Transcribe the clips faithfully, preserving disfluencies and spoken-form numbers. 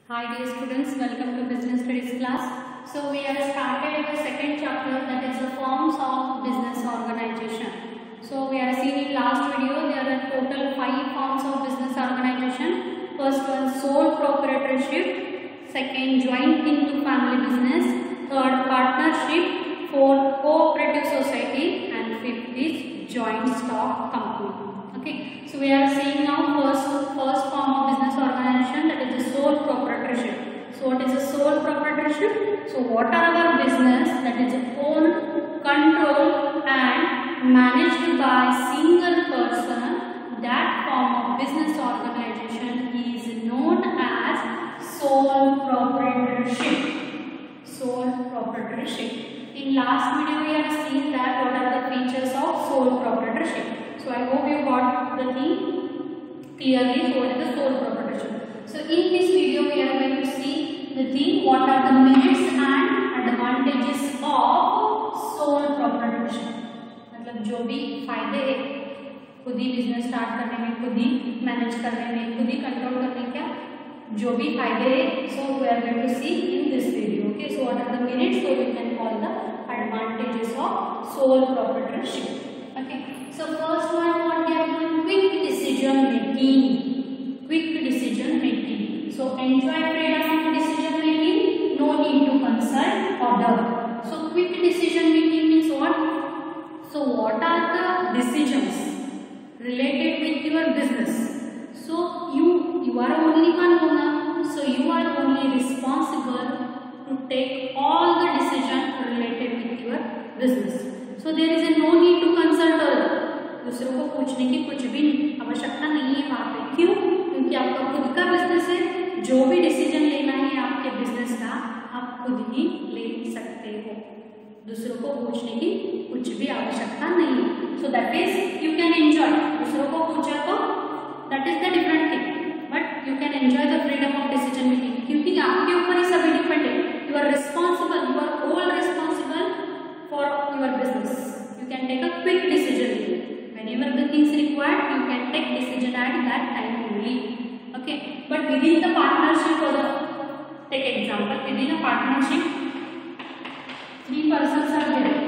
Hi dear students, welcome to Business Studies class. So we have started the second chapter, that is the forms of business organization. So we have seen in last video there are total five forms of business organization. First one, sole proprietorship. Second, joint into family business. Third, partnership. Fourth, cooperative society, and fifth is joint stock company. Okay, so we are seeing now first first form of business organization, that is the sole proprietorship. So what is a sole proprietorship? So what are our business that is owned, controlled and managed by single person, that form of business organization is known as sole proprietorship. Sole proprietorship. In last video we have seen that what are the features of sole proprietorship. So I hope you got the thing clearly. So what is the sole proprietorship? So in this video we are going to see the thing, what are the merits and advantages of sole proprietorship. मतलब जो भी फायदे है खुद ही business start करने में, खुद ही manage करने में, खुद ही कंट्रोल करने क्या जो भी फायदे है, so we are going to see in this video. Okay, so what are the merits? So we can call the advantages of sole proprietorship. Okay, so first one, what we are doing, quick decision making. Quick decision making. So enjoy freedom of decision making. No need to consult other. So quick decision making means what? So what are the decisions related with your business? So you you are only one owner. So you are only responsible to take all the decisions related with your business. So there is a no need to consult other. दूसरों को पूछने की कुछ भी आवश्यकता नहीं है वहाँ पे. क्यों? क्योंकि आपका खुद का बिजनेस है. जो भी डिसीजन लेना है आपके बिजनेस का आप खुद ही ले सकते हो. दूसरों को पूछने की कुछ भी आवश्यकता नहीं है. So that is you can enjoy. दूसरों को पूछा तो that is the different thing, but you can enjoy the freedom of decision making, क्योंकि आपके ऊपर ही सभी डिपेंड है. You are responsible, you are all responsible for your business. You can take a quick decision. Whenever the things required, you can take decision at that time only. Okay, but within the partnership, or the take example, within a partnership, three persons are there.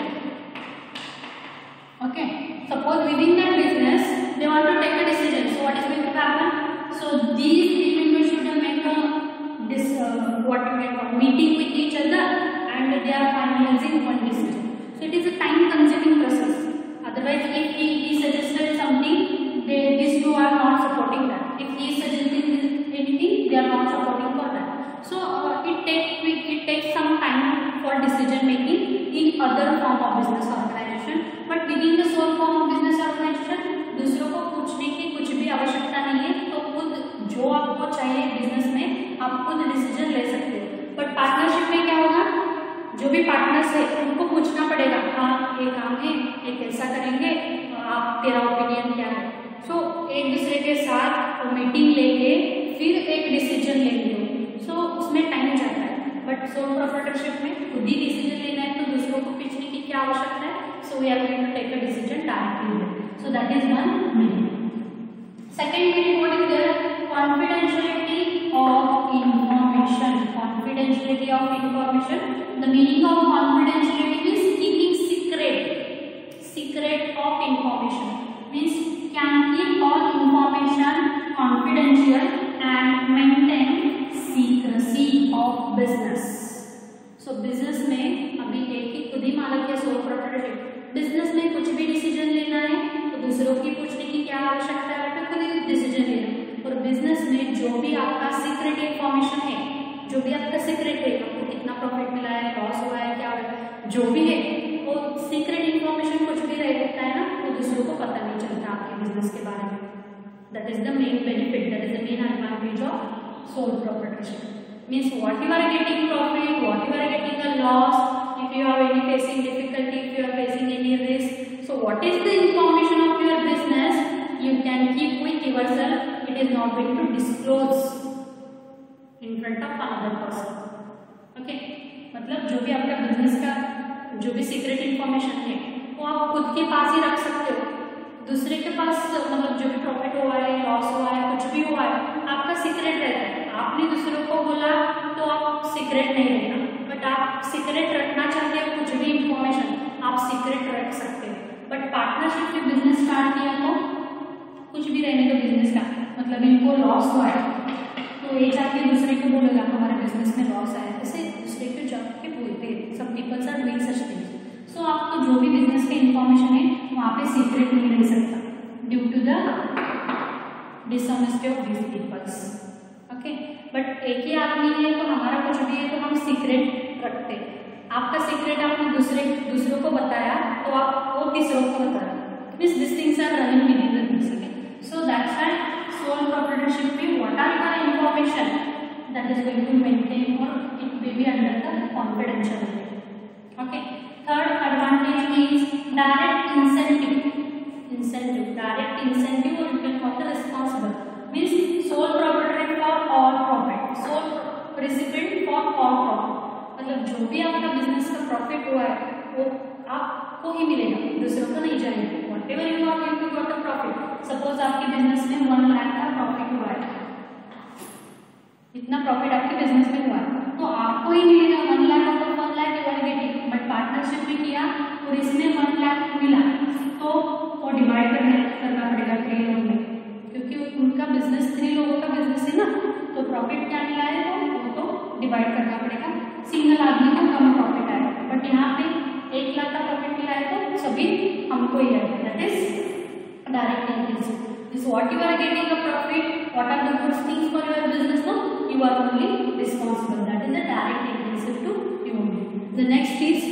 Okay, suppose within that business they want to take a decision. So what is going to happen? So these three members should make a this uh, what we call meeting with each other, and they are finalizing one decision. So it is a time-consuming process. Otherwise, if he, he suggested something, they these two are not supporting that. If he is suggesting anything, they are not supporting for that. So uh, it takes it takes some time for decision making in other form of business organization. But within the sole form of business organization, दूसरों को पूछने की कुछ भी आवश्यकता नहीं है. तो खुद जो आपको चाहिए बिजनेस में आप खुद डिसीजन ले सकते हो. बट पार्टनरशिप में क्या होगा? जो भी पार्टनर्स है उनको पूछना पड़ेगा, हाँ ये काम है, ये कैसा करेंगे, आप तेरा ओपिनियन क्या है. सो so, एक दूसरे के साथ मीटिंग लेके फिर एक डिसीजन लेंगे. सो so, उसमें टाइम जाता है. बट सोल प्रोप्राइटरशिप में खुद ही डिसीजन लेना है, तो दूसरों को पूछने की क्या आवश्यकता है. So we are going to take a decision directly. So that is one merit. Second merit what is there? Confidentiality of information. Confidentiality of information. The meaning of confidentiality is keeping secret. Secret of information means can keep all information confidential and maintain secrecy of business. So business में अभी एक ही खुद ही मालिक है, sole proprietorship. Business में कुछ भी decision लेना है तो दूसरों की पूछने की क्या आवश्यकता है, आपको खुद ही डिसीजन लेना है. और बिजनेस में जो भी आपका सीक्रेट इंफॉर्मेशन है, जो भी आपका सीक्रेट है, आपको कितना प्रॉफिट मिला है, लॉस हुआ है, क्या हुआ है, जो भी है वो सीक्रेट इंफॉर्मेशन कुछ भी रह सकता है ना, तो दूसरों को पता नहीं चलता आपके बिजनेस के बारे में. That is the main benefit, that is the main advantage of sole proprietorship. Means what you are getting profit, what you are getting a loss, if you are any facing difficulty, if you are facing any risk, so what is the information of your business you can keep with yourself. It is not going to disclose in front of another person. Okay, मतलब जो भी आपका business का जो भी secret information है वो आप खुद के पास ही रख सकते हो. दूसरे के पास मतलब जो भी प्रॉफिट हुआ है, लॉस हुआ है, कुछ भी हुआ है, आपका सीक्रेट रहता है. आपने दूसरों को बोला नहीं रहेगा, बट आप सीक्रेट रखना चाहते हो कुछ भी इंफॉर्मेशन आप सीक्रेट रख सकते हो। बट पार्टनरशिप में बिजनेस स्टार्ट किया तो कुछ भी रहने दो बिजनेस का, मतलब इनको लॉस हुआ है तो एक जाके दूसरे को बोलेगा हमारे बिजनेस में लॉस आया, ऐसे दूसरे को जाके बोलते हैं। सब peoples are doing such things. So आपको जो भी बिजनेस का इंफॉर्मेशन है वहाँ पे सीक्रेट नहीं रह सकता due to the dishonesty of this peoples. Okay, but एक ही आदमी है तो हमारा कुछ भी है तो हम सीक्रेट रखते हैं। आपका सीक्रेट आपने दूसरे दूसरों को बताया तो आप वो तीसरों को बताया, means this things are running within the business. So that's why sole proprietorship में what are your information that is going to maintain और it will be under the confidential. Okay, third advantage is direct incentive. Incentive, direct incentive और you can call the responsible, means sole proprietor for all profit, sole recipient for all profit. मतलब जो भी आपका business का profit हुआ है वो आपको ही मिलेगा, दूसरों को नहीं जाएगा। Whatever you are going to got the profit, suppose आपके बिजनेस में वन लाख का प्रॉफिट हुआ है, इतना प्रॉफिट आपके बिजनेस में हुआ है तो आपको ही मिलेगा वन लाख और one lakh you are getting. But partnership में किया और इसमें वन लाख मिला तो वो डिवाइड करने करना पड़ेगा थ्री लोगों में, क्योंकि उनका बिजनेस थ्री लोगों का बिजनेस है ना, तो प्रॉफिट क्या मिला है तो वो तो डिवाइड करना पड़ेगा। सिंगल आदमी को कम प्रॉफिट आएगा, बट यहाँ पे एक लाख का प्रॉफिट मिला है तो सभी हमको ही आएगा, that is direct increase. This what you are getting a profit, what are the good things for your business, no you are only responsible, that is a direct increase to you only. The next is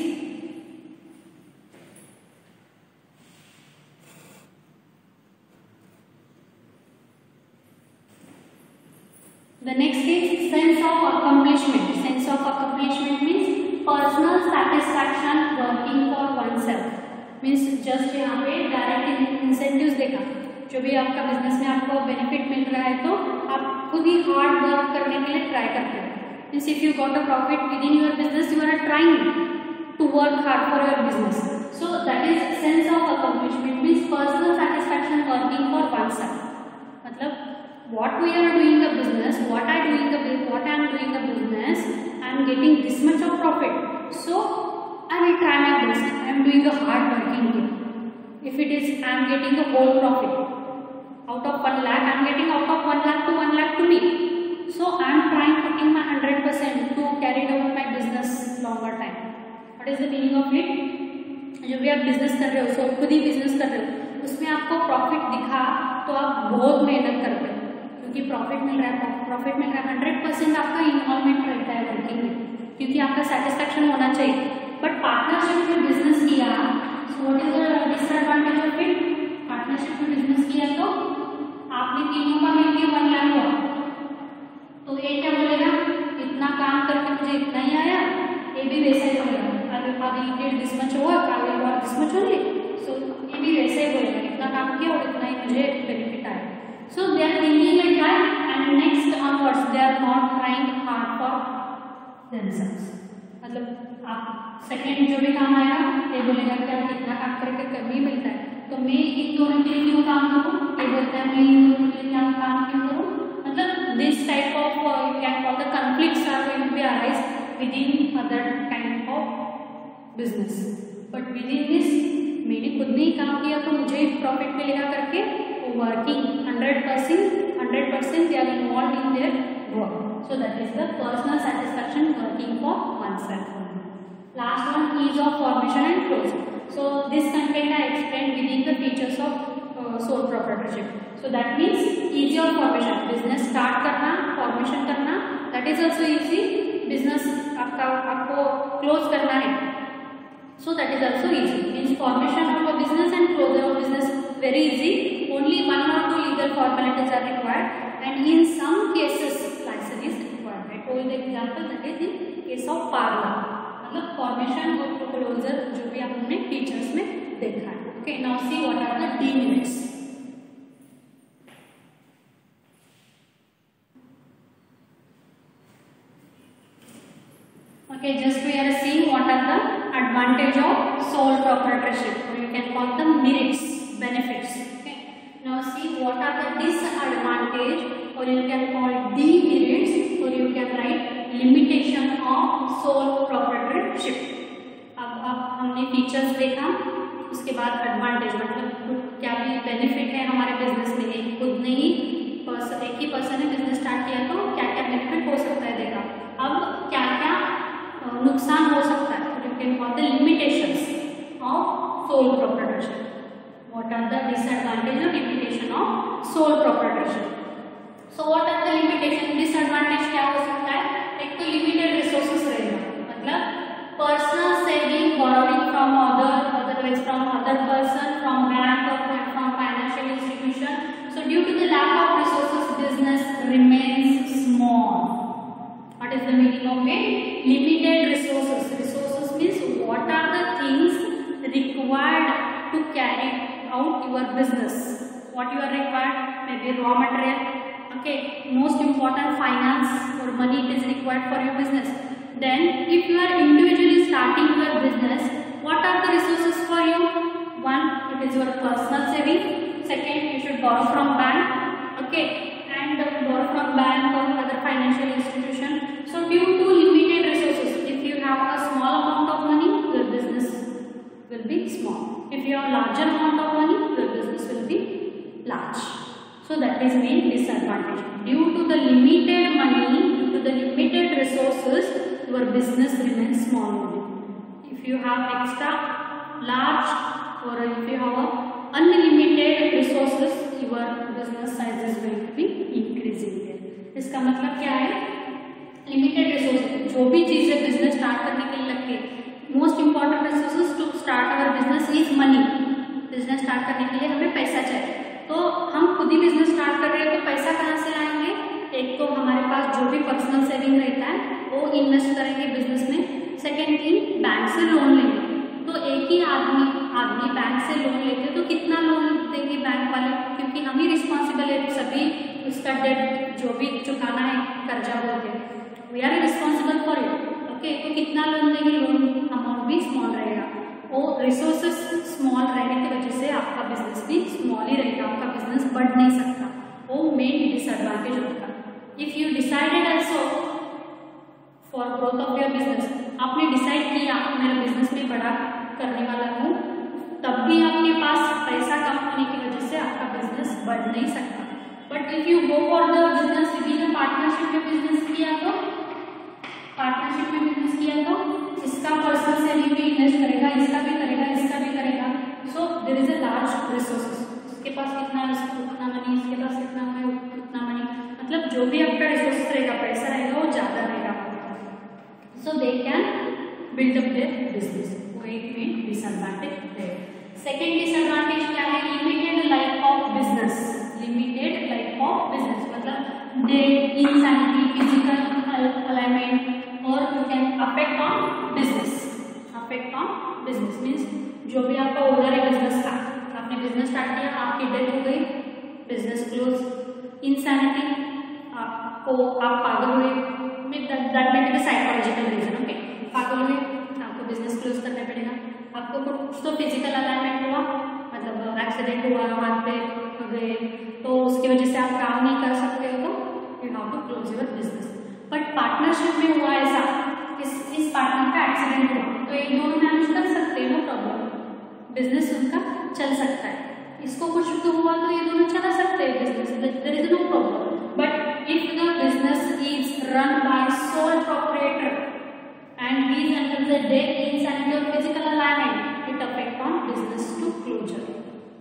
the next is sense of accomplishment. Sense of accomplishment means personal satisfaction working for oneself, means just यहाँ पे direct incentives देखा, जो भी आपका business में आपको benefit मिल रहा है तो आप खुद ही हार्ड वर्क करने के लिए ट्राई करते हो। Means if you got a profit within your business you are trying to work hard for your business, so that is sense of accomplishment means personal satisfaction working for oneself। मतलब what we are doing the business, what I doing the what I am doing the business, I am getting this much of profit, so I will try my best, I am doing a hard working here. If it is I am getting the whole profit out of one lakh, I am getting out of one lakh to one lakh to me, so I am trying putting my hundred percent to carry out my business longer time. What is the meaning of it? जो भी आप business कर रहे हो, सो खुद ही business कर रहे हो, उसमें आपको प्रॉफिट दिखा तो आप बहुत मेहनत करते हो क्योंकि प्रॉफिट मिल रहा है, प्रॉफिट मिल रहा है, हंड्रेड परसेंट आपका इन्वॉल्वमेंट रहता है वर्किंग में, क्योंकि आपका सेटिस्फैक्शन होना चाहिए। बट पार्टनरशिप में बिजनेस किया, so what is the disadvantage of it? Partnership में बिजनेस किया तो आपने तीनों का मिलकर वन लाख हुआ, तो एक क्या बोलेगा इतना काम करके मुझे इतना ही आया, ये भी वैसा ही बोलेगा, अगर अभी डेढ़ दिस मच हुआ अगर और दिस मच ओनली, सो ये भी वैसे ही बोलेगा इतना काम किया और इतना ही मुझे बेनिफिट आया। So they are thinking like that, and next onwards they are not trying hard for themselves. मतलब आप सेकेंड जो भी काम आएगा ये बोलेगा कि आप इतना काम करके कभी मिलता है तो मैं इन दोनों के लिए क्यों काम करूँ, ये बोलता है मैं इन दोनों के लिए क्या काम क्यों करूँ। मतलब this type of you can call the conflicts are going to be arise within other kind of business. But within this मैंने खुद ने ही काम किया तो मुझे प्रॉफिट मिलेगा करके working hundred percent, hundred percent they are involved in their work. So that is the personal satisfaction working for oneself. Last one, ease of formation and closing. So this content I explained within the features of uh, sole proprietorship. So that means easy of formation, business start करना, formation करना, that is also easy. Business आपका आपको close करना है, so that is also easy. Means formation of a business and closure of business very easy. Only one or two legal formalities are required, and in some cases license is required. I told the example that is in case of parla, मतलब formation और closure जो भी हमने features में देखा है. Okay, now see what are the demerits. Okay, just we are seeing what are the advantage of sole proprietorship, or you can call them merits, benefits. Okay, now see what are the disadvantage, or you can call demerits, or you can write limitation of sole proprietorship. अब अब हमने features देखा, उसके बाद advantage मतलब क्या भी benefit है हमारे बिजनेस में। एक खुद ने ही पर्सन एक ही पर्सन ने बिजनेस स्टार्ट किया तो क्या क्या बेनिफिट हो सकता है देखा। अब क्या क्या नुकसान हो सकता है, you can call the limitations of sole proprietorship. What are the disadvantage और limitation of sole proprietorship. So what are the limitation, disadvantage क्या हो सकता है। एक तो लिमिटेड रिसोर्सेज रहेगा, मतलब personal saving borrowing from other otherwise from other person, from bank और from financial institution. So due to the lack of resources business remains small. What is the meaning of it? Limited resources. Resources means what are the things required to carry out your business. What you are required? Maybe raw material. Okay. Most important, finance or money is required for your business. Then, if you are individually starting your business, what are the resources for you? One, it is your personal saving. Second, you should borrow from bank. Okay. And borrow from bank or other financial institution. So due to limited resources, if you have a small amount of money, your business will be small. If you have larger amount of money, your business will be large. So that is main disadvantage. Due to the limited money, due to the limited resources, your business remains small only. If you have extra large or if you have a unlimited resources, your business size is going to be increasing there. इसका मतलब क्या है, limited resources. जो भी चीजें business start करने के लिए लगती है, most important resources to start our business is money. Business start करने के लिए हमें पैसा चाहिए, तो हम खुद ही बिजनेस स्टार्ट कर रहे हैं तो पैसा कहाँ से लाएंगे। एक तो हमारे पास जो भी पर्सनल सेविंग रहता है वो इन्वेस्ट करेंगे बिजनेस में। सेकेंड थिंग, बैंक से लोन लेंगे। तो एक ही आदमी आदमी बैंक से लोन लेते तो कितना लोन देंगे बैंक वाले, क्योंकि हम ही रिस्पॉन्सिबल है सभी उसका डेट जो भी चुकाना है कर्जा बोलते हैं, we are responsible for it. Okay, तो कितना लोन देंगे, लोन अमाउंट भी स्मॉल रहेगा। वो रिसोर्सेज स्मॉल रहने की वजह से आपका बिजनेस भी स्मॉल ही रहेगा, आपका बिजनेस बढ़ नहीं सकता। वो मेन डिसएडवांटेज होगा। If you decided also for growth of your business, आपने डिसाइड किया मेरे बिजनेस में बड़ा करने वाला हूँ, तब भी आपके पास पैसा कम होने की वजह से आपका बिजनेस बढ़ नहीं सकता। But if you go for the business with partnership में बिजनेस किया तो पार्टनरशिप में बिजनेस किया तो इसका पर्सनल सेविंग भी इन्वेस्ट करेगा, इसका भी करेगा, इसका भी करेगा। So there is a large resources, इसके पास कितना है उतना मनी, इसके पास कितना है उतना मनी, मतलब जो भी आपका रिसोर्सेस रहेगा, पैसा रहेगा, वो ज्यादा रहेगा। So they can build up their business. वो एक मेन डिसएडवांटेज है। सेकेंड डिसएडवांटेज क्या है, limited life of business. Limited life of business मतलब डेट, इंसैनिटी, फिजिकल अलाइनमेंट और you can affect on business. Affect on business means जो भी आपका ओनर है बिजनेस का, आपने बिजनेस स्टार्ट किया, आपकी डेथ हो गई, बिजनेस क्लोज। इंसैनिटी, आपको आप पागल हुए, that may be the psychological reason. Okay, पागल हुए, आपको बिजनेस क्लोज करना पड़ेगा। आपको कुछ तो फिजिकल अलाइनमेंट हुआ, मतलब एक्सीडेंट हुआ, हाथ पे गए, तो उसकी वजह से आप काम नहीं कर सकते हो, तो you have to close your business. But partnership में हुआ ऐसा, इस इस पार्टनर का एक्सीडेंट हुआ तो एक दोनों मैनेज कर सकते हैं, नो प्रॉब्लम, बिजनेस उनका चल सकता है। इसको कुछ तो हुआ तो ये दोनों चला सकते हैं business, there is no problem. But if the business is run by sole proprietor and these under the death, insanity or physical alignment, it affect on business to closure।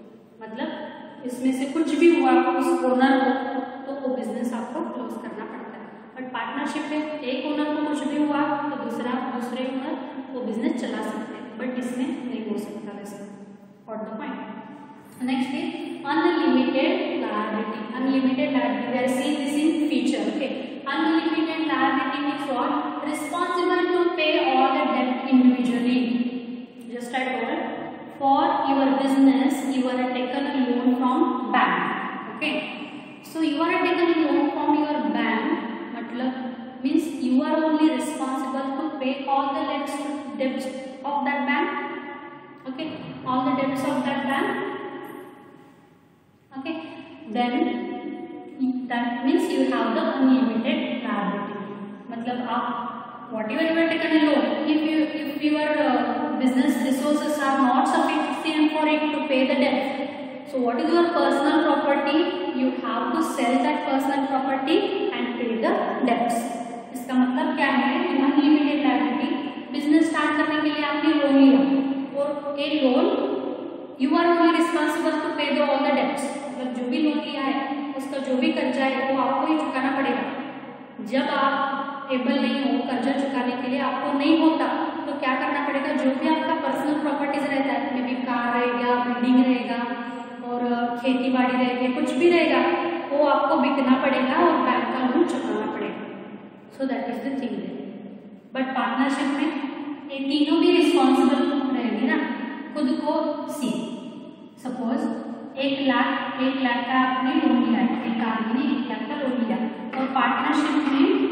मतलब इसमें से कुछ भी हुआ उस ओनर को तो वो बिजनेस आपको क्लोज करना पड़ता है। बट पार्टनरशिप में एक ओनर को कुछ भी हुआ तो दूसरा दूसरे ओनर वो बिजनेस चला सकते हैं, बट इसमें नहीं हो सकता वैसे। और the point next is unlimited liability. Unlimited liability, we are seeing this in feature. Okay, unlimited liability means what? Responsible to pay all the debt individually. Just I told, for your business you are taken a loan from bank. Okay, so you are taken a loan from your bank, matlab means you are only responsible to pay all the debts of that bank. Okay, all the debts of that bank. Okay, then that means you have the unlimited liability। मतलब आप whatever you are taken a loan, if you if your uh, business resources are not sufficient for it to pay the debt, so what is your personal property? You have to sell that personal property and pay the debts. इसका मतलब क्या है? Unlimited liability, business start करने के लिए आपने loan लिया और a loan you are only responsible to pay the all the debts, मतलब जो भी लोन लिया है उसका जो भी कर्जा है वो आपको ही चुकाना पड़ेगा। जब आप एबल नहीं हो कर्जा चुकाने के लिए, आपको नहीं होता, तो क्या करना पड़ेगा? जो भी आपका पर्सनल प्रॉपर्टीज रहता है, मे बी कार रहेगा, बिल्डिंग रहेगा और खेती बाड़ी रहेगी, कुछ भी रहेगा, वो आपको बिकना पड़ेगा और बैंक का लोन चुकाना पड़ेगा। So that is the thing. But partnership में ये तीनों भी रिस्पॉन्सिबल रहेगी ना, खुद को सी। सपोज एक लाख एक लाख का आपने लोन लिया है, एक आदमी ने एक लाख का लोन लिया और पार्टनरशिप में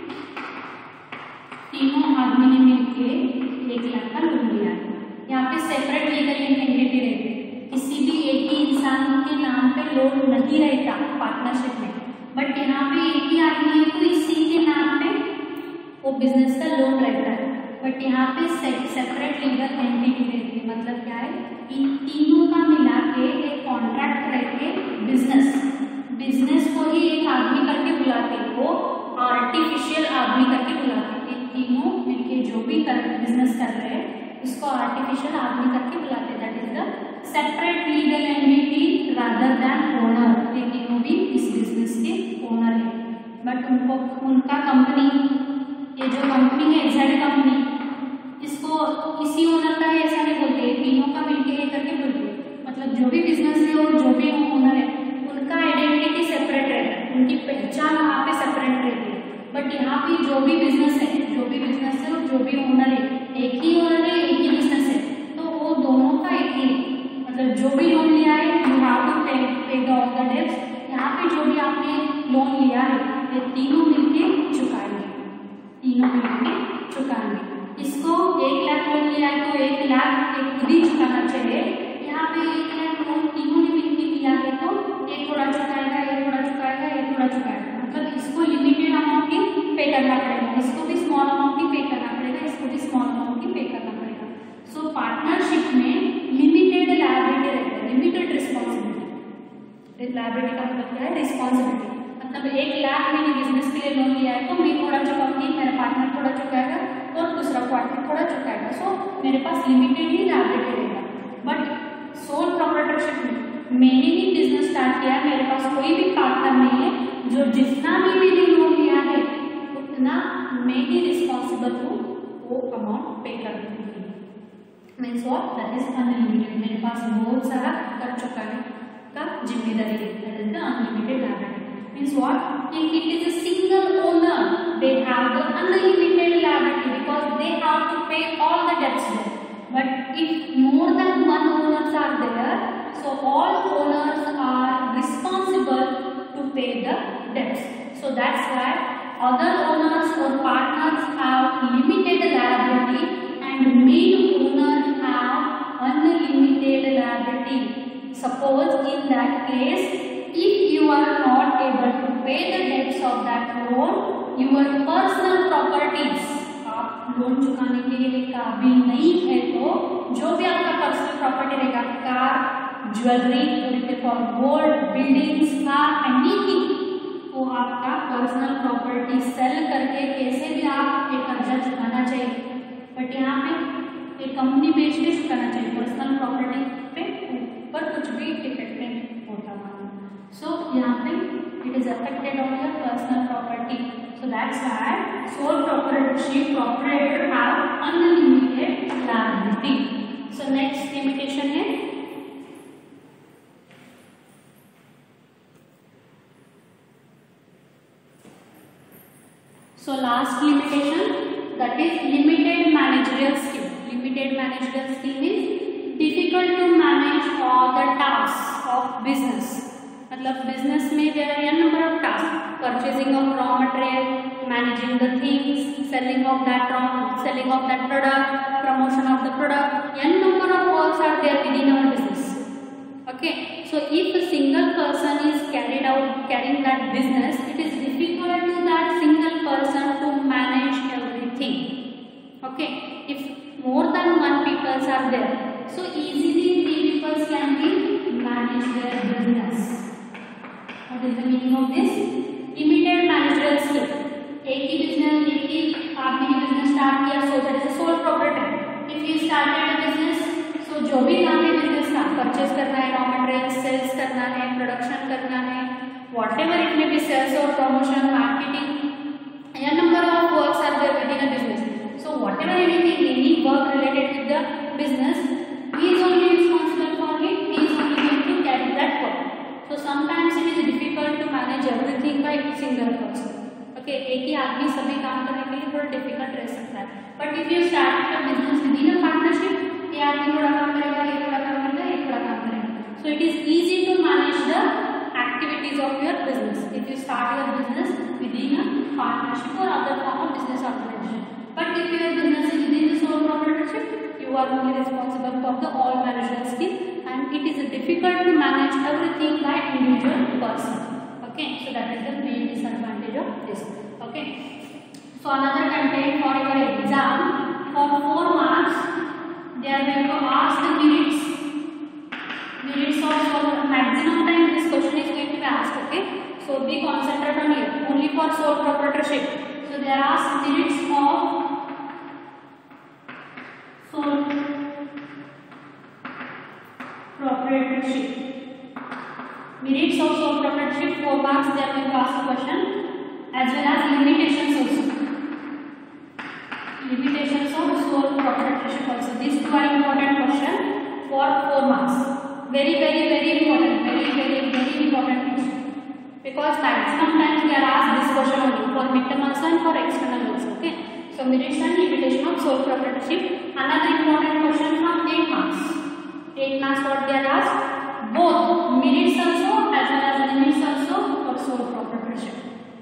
तीनों आदमी ने मिलके एक लाख का लोन लिया है। यहाँ पे सेपरेट लीगल एंटिटी रहती है, किसी भी एक ही इंसान के नाम पे लोन नहीं रहता पार्टनरशिप में, बट यहाँ पे एक ही आदमी है तो इसी के नाम पे वो बिजनेस का लोन रहता है, बट यहाँ पे सेपरेट लीगल एंटिटी रहती है। मतलब क्या है? इन तीनों का मिला के एक कॉन्ट्रैक्ट रहते बिजनेस बिजनेस को ही एक आदमी करके बुलाते, वो आर्टिफिशियल आदमी करके बुलाते। तीनों मिलके जो भी कर बिजनेस कर रहे हैं उसको आर्टिफिशियल आदमी करके बुलाते। That is the separate legal entity rather than owner. ये तीनों भी इस बिजनेस के ओनर है, बट उनको उनका कंपनी, ये जो कंपनी है एग्जैक्ट कंपनी, इसको किसी ओनर का है ऐसा नहीं बोलते, तीनों का मिलके ये करके बोलते। मतलब जो भी बिजनेस है और जो भी ओनर है उनका आइडेंटिटी सेपरेट रहता है, उनकी पहचान वहाँ पे सेपरेट रहती है। बट यहाँ पे जो भी बिजनेस है जो भी बिजनेस है और जो भी ओनर है, एक ही ओनर है, एक ही बिजनेस है, तो वो दोनों का एक ही, मतलब जो भी लोन लिया है यू हैव टू पे पे द ऑल द डेब्ट्स। यहाँ पे जो भी आपने लोन लिया है ये तीनों मिलके चुकाएंगे, तीनों मिलके चुकाएंगे। इसको एक लाख लोन लिया है तो एक लाख एक खुद ही चुकाना चाहिए। यहाँ पे एक लाख लोन तीनों ने मिलके लिया है तो एक थोड़ा चुकाएगा, एक थोड़ा चुकाएगा, एक थोड़ा चुकाएगा, मतलब इसको लिमिटेड अमाउंट ही पे करना पड़ेगा, इसको भी स्मॉल अमाउंट ही पे करना पड़ेगा, इसको भी स्मॉल अमाउंट ही पे करना पड़ेगा। सो पार्टनरशिप में लिमिटेड लायबिलिटी रहती है, लिमिटेड रिस्पॉन्सिबिलिटी। लायबिलिटी का मतलब क्या है? रिस्पॉन्सिबिलिटी। मतलब एक लाख मैंने बिजनेस के लिए लोन लिया है तो मैं थोड़ा चुकाऊंगी, मेरा पार्टनर थोड़ा चुकाएगा और दूसरा पार्टनर थोड़ा चुकाएगा। सो मेरे पास लिमिटेड ही लायबिलिटी रहेगा। बट सोल प्रोप्राइटरशिप में मैंने ही बिजनेस स्टार्ट किया, मेरे पास कोई भी पार्टनर नहीं है, जो जितना भी मैंने लोन लिया है उतना मैं ही रिस्पॉन्सिबल हूँ वो अमाउंट पे करने के लिए। Means what? That is unlimited. मेरे पास बहुत सारा कर चुकाने का जिम्मेदारी है, that is the unlimited liability. Means what? If it is a single owner they have the unlimited liability because they have to pay all the debts there. But if more than one owners are there, so all owners are responsible to pay the debts. So that's why other owners or partners have limited liability and main owner have unlimited liability. Suppose in that case, if you are not able to pay the debts of that loan, your personal properties, आप लोन चुकाने के लिए काबिल नहीं है तो जो भी आपका पर्सनल प्रॉपर्टी रहेगा, car, jewellery for gold, buildings, car, anything, वो आपका पर्सनल प्रॉपर्टी सेल करके कैसे भी आप एक कर्जा चुकाना चाहिए। बट यहाँ पे एक कंपनी बेच के चुकाना चाहिए, पर्सनल प्रॉपर्टी पे ऊपर कुछ भी इफेक्ट नहीं होता। सो यहाँ पे it is affected on your personal property. So that's why sole proprietorship proprietor have unlimited liability. So next limitation है So last limitation, that is limited managerial skill. Limited managerial skill is difficult to manage all the tasks of business. मतलब business में there are n number of tasks: purchasing of raw material, managing the things, selling of that raw, selling of that product, promotion of the product. N number of works are there within our business. Okay, so if a single person is carried out carrying that business, it is difficult to that single person to manage are there. So easily three people can be manage their business. What is the meaning of this? Immediate managerial skill. एक ही business एक ही आपने business start किया, so that is a sole proprietor. If you started a business, so जो भी काम है business का, purchase करना है, रॉ मटेरियल सेल्स करना है, प्रोडक्शन करना है, whatever it may be, sales और प्रमोशन, मार्केटिंग, या number of works are there within a business. So whatever anything, any work related with the business, he is only responsible for it, he is only going to carry that work. So sometimes it is difficult to manage everything by single person. Okay, एक ही आदमी सभी काम करने के लिए थोड़ा difficult रह सकता है. But if you start a business within a partnership, ये आदमी थोड़ा काम करेगा, ये थोड़ा काम करेगा, ये थोड़ा काम करेगा. So it is easy to manage the activities of your business if you start your business within a partnership or other form of business organization. But if your business is within the sole proprietorship, you are only responsible for the all managerial skill, and it is difficult to manage everything by individual person. Okay, so that is the main disadvantage of this. Okay, so another content for your exam, for four marks they are going to ask the merits merits of sole. Maximum time this question is going to be asked. Okay, so be concentrate on here only for sole proprietorship. So they are asked merits of sole proprietorship. Merits of sole proprietorship, four marks they are going to ask the question, as well as limitations also. Limitations of sole proprietorship also. These two are important question for four marks. Very very very important. Very very very important question. Because maximum times they are asked this question only for midterm also and for external also. Okay. So merits and limitation of sole proprietorship. Another important question from eight marks. eight marks what they are asked, both merits also as well as limits also for sole proprietorship.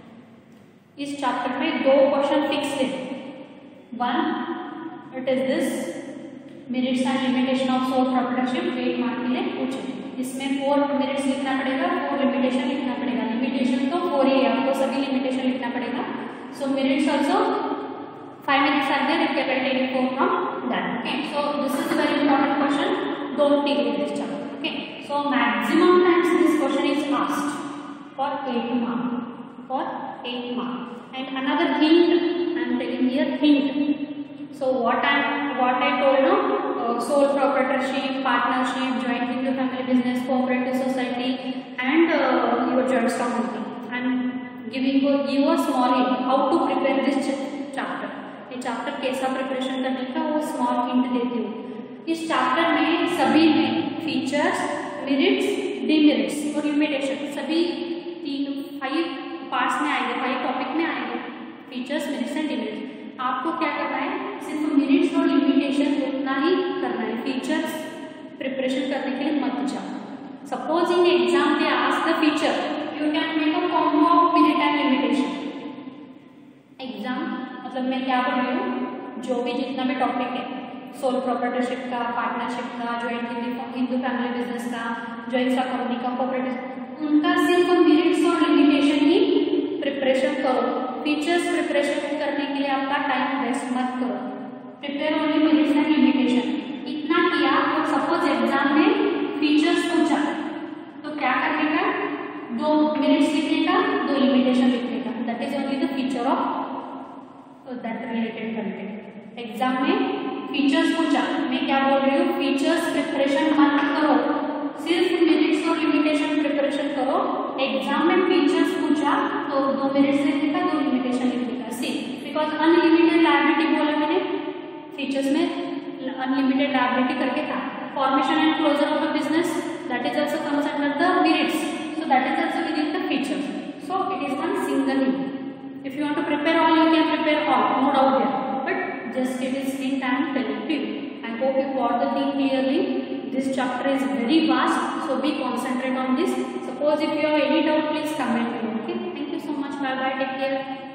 इस chapter में दो question fix है. One it is this merits and limitation of sole proprietorship, eight mark के लिए पूछे. इसमें four merits लिखना पड़ेगा, फोर limitation लिखना पड़ेगा. limitation तो फोर ही है, आपको सभी limitation लिखना पड़ेगा. So merits also five minutes are there if you can take four from that. Okay, so this is a very important question. Don't take it this chapter. Okay, so maximum times this question is asked for eight mark, for eight mark. And another hint, I am telling here hint. So what I what I told you, uh, sole proprietorship, partnership, joint into family business, cooperative society, and uh, your joint stock company. I am giving you give a small hint how to prepare this chapter. ये chapter कैसा preparation करने का वो small hint देती हूँ. इस chapter में सभी में फीचर्स, मेरिट्स, डिमेरिट्स और लिमिटेशन सभी तीन फाइव पार्ट्स में आएंगे, फाइव टॉपिक में आएंगे. Features, merits and demerits. आपको क्या करना है, सिर्फ मेरिट्स और लिमिटेशन उतना ही करना है. फीचर्स प्रिपरेशन करने के लिए मत जाओ. Suppose in exam they ask the feature, you can make a combo of merit and limitation. Exam मतलब मैं क्या बोल रही हूँ, जो भी जितना भी टॉपिक है, सोल प्रॉपर्टरशिप का, पार्टनरशिप का, ज्वाइंट हिंदू फैमिली बिजनेस का, ज्वाइंट स्टॉक कंपनी का, कोऑपरेटिव, उनका सिर्फ मेरिट्स और लिमिटेशन ही प्रिपरेशन करो. फीचर्स प्रिपरेशन करने के लिए आपका टाइम वेस्ट मत करो. Prepare only merits and limitation. इतना किया तो सपोज एग्जाम में फीचर्स पूछा तो क्या करने का, दो मेरिट्स लिखने का, दो लिमिटेशन लिखने का. That is only the feature of that related content. Exam में फीचर्स पूछा, मैं क्या बोल रही हूँ, फीचर्स प्रिपरेशन मत करो, सिर्फ मेरिट्स और लिमिटेशन प्रिपरेशन करो. एग्जाम में फीचर्स पूछा तो दो मेरिट्स लिखने का, दो लिमिटेशन लिखने का. सी बिकॉज अनलिमिटेड लायबिलिटी बोला मैंने, फीचर्स में अनलिमिटेड लायबिलिटी करके था. Formation and closure of the business, that is also comes under the merits, so that is also within the features. So it is one single hint. If you want to prepare all, you can prepare all, no doubt there, but just it is hint I am telling to you. I hope you got the thing clearly. This chapter is very vast, so be concentrate on this. Suppose if you have any doubt, please comment below. Okay, thank you so much. Bye bye, take care.